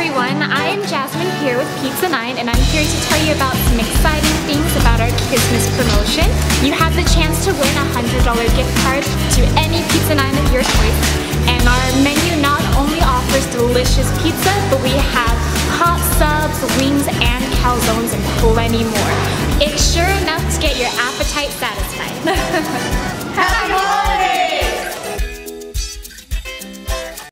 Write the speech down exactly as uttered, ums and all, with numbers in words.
everyone, I am Jasmine here with Pizza nine, and I'm here to tell you about some exciting things about our Kissmas promotion. You have the chance to win a one hundred dollar gift card to any Pizza nine of your choice, and our menu